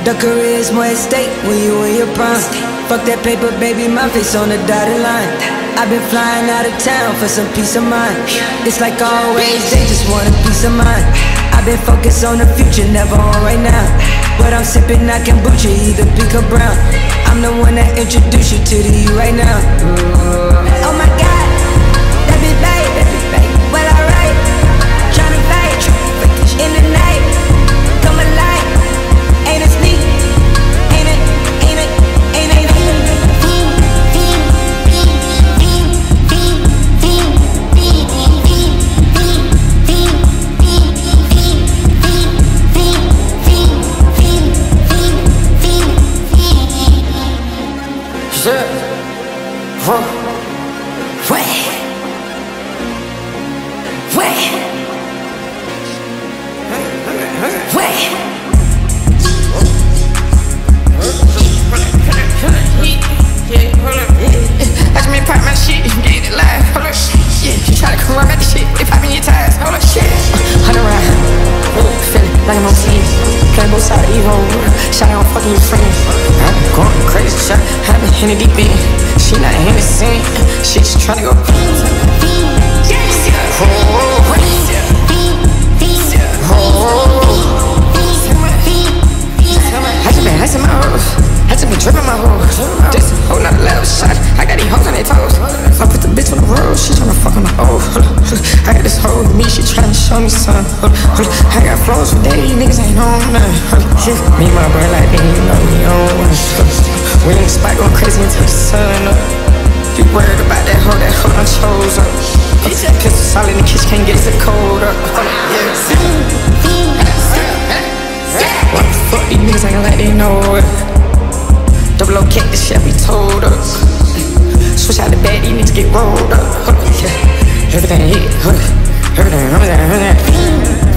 The career is more at stake when you in your prime. Fuck that paper, baby, my face on the dotted line. I've been flying out of town for some peace of mind. It's like always, they just want a piece of mind. I've been focused on the future, never on right now. But I'm sipping that kombucha, either pink or brown. I'm the one that introduced you to the you right now. Oh my God, that be babe, well alright. Tryna fight in the night, come alive. Ain't it sneak? Ain't it? Watch me pop my shit, get it live, hold up, yeah, you try to come around the shit, they popping your tires, hold up, shit. 100 round, feeling like I'm on TV, playing both sides of evil, shout out fucking your friends. I'm going crazy, shot, I've been in the deep end, she not in the scene, she just tryna go. I just been my hoes, I just been dripping my hoes. This whole nother level shot, I got these hoes on their toes. I put the bitch on the road, she tryna fuck on the old. I got this hoe with me, she tryna show me something. I got flows for days, niggas ain't on nothing. Me and my bro like they ain't know me on one. We in the spot going crazy until the sun up. You worried about that hoe done chose up. Pistol solid in the kitchen, can't get the cold up. Why the fuck these niggas actin' like they know it? Double O kick, this shit be told up. Switch out the bag, these niggas get rolled up. Everything hit, everything.